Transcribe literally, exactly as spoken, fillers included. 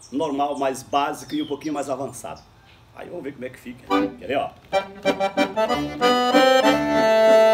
normal, mais básico e um pouquinho mais avançado. Aí vamos ver como é que fica. Quer ver, ó?